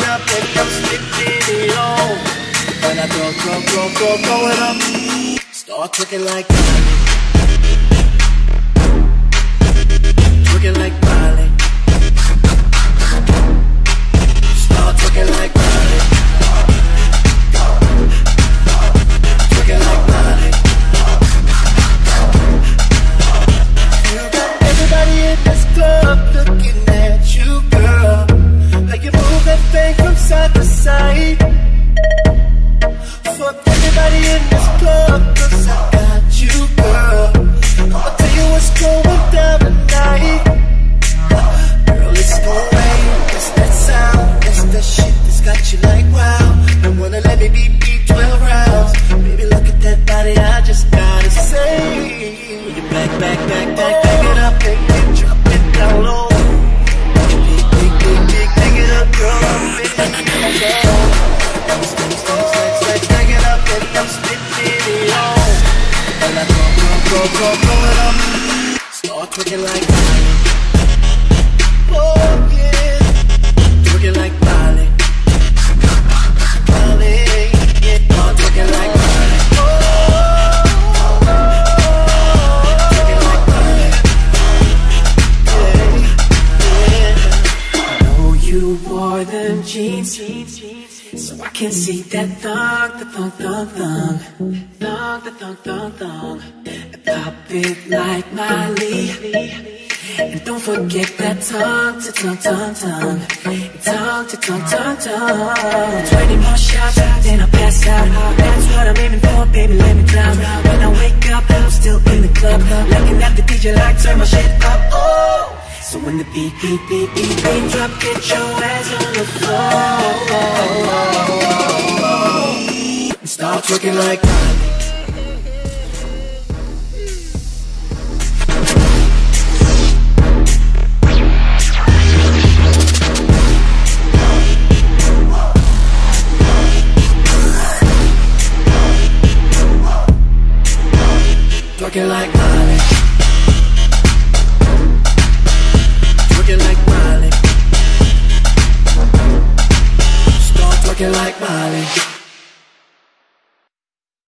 it up and I'm spitting it on. When I throw it up, start twerking like Miley. Twerking like Miley. Start twerking like Miley. Twerking like Miley. You got everybody in this club looking at you, girl. How you move that thing from side to side. Fuck everybody in this club, 'cause I got you, girl. I'ma tell you what's going down tonight. Girl, it's gon' rain, it's that sound, it's that shit that's got you like wow. Don't wanna let me beat 12 rounds. Baby, look at that body, I just gotta say. When you back it up and drop it down low. Big it up, girl, I'm feeling Stack it up and I'm spitting it on. And I throw it up, start twerking like Miley. Oh yeah, twerking like Miley. Miley, yeah, start twerking like Miley. Twerking like Miley. Yeah. I know you wore them jeans, so I can see that thong, and pop it like Miley. And don't forget that tongue. 20 more shots, then I'll pass out. That's what I'm aiming for, baby, let me drown. When I wake up, I'm still in the club, looking at the DJ like turn my shit up. Oh. So when the beat drop, get your ass on the floor. Start twerking like Miley. Twerking like Miley. Twerking like Miley. Start twerking like Miley.